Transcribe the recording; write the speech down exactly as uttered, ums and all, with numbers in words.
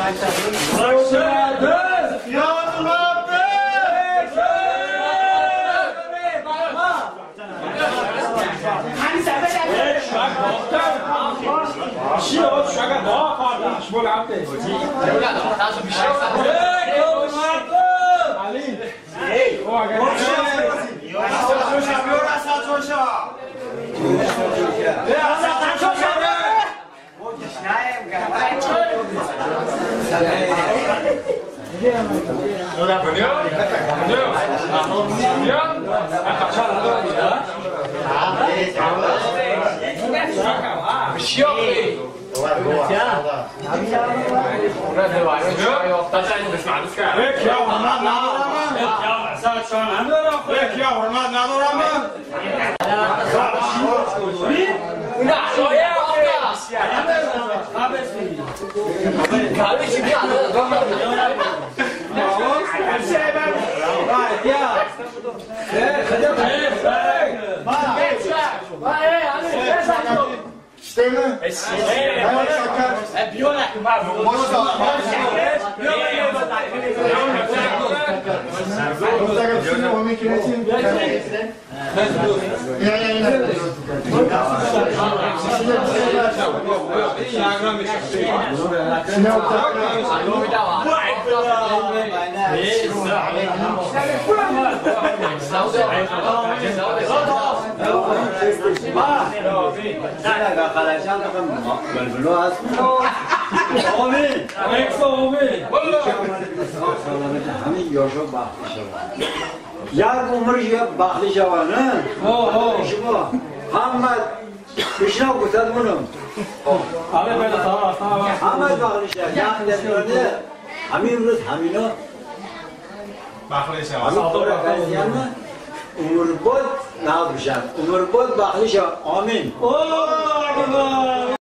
شیو شاگه با کاردش بولامده نمی‌دونم تاسو بیشتر علی ای او اگر Stemmen? Björn Ja, ja, ja. Yar umur baklı şavanı. Şuba. Hamad Krishna kutad bunu. Abi ben de tamam tamam. Hamad baklı şavan. Yani dediğinde Amin Rus Hamino. Baklı şavan. Amin Tora Kazyanı. Umur bod ne yapacağım? Umur bod baklı şavan. Amin. Oo,